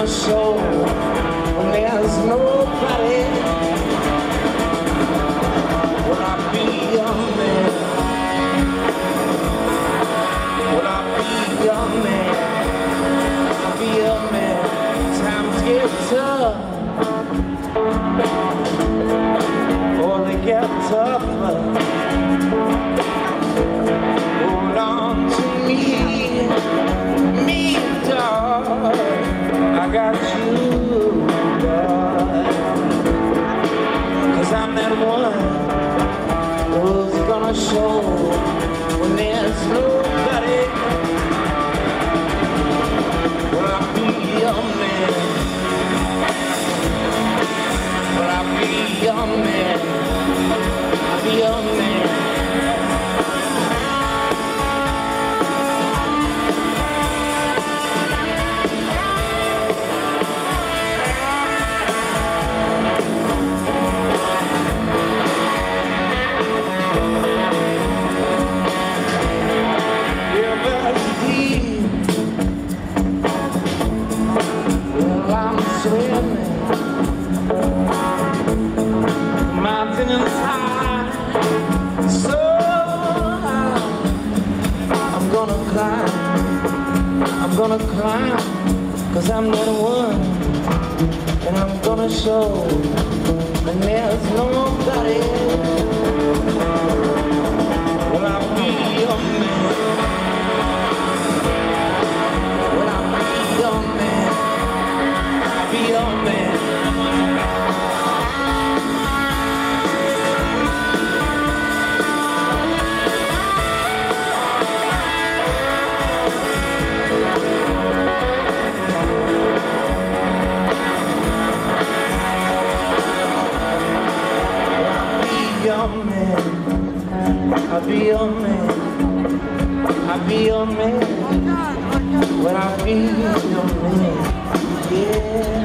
show when there's nobody. Will I be your man? Will I be your man? I'll be your man. Times get tough, or they get tougher. Hold on to me, darling. I got you, darling. 'Cause I'm that one who's gonna show when there's nobody. Will I be your man? Will I be your man? I'll be your man. Mountain is high, so high. I'm gonna climb, 'cause I'm not one, and I'm gonna show when there's nobody. Will I be your man? Will I be your man? I'll be your man. I'll be your man, I'll be your man, when I'll be your man, yeah.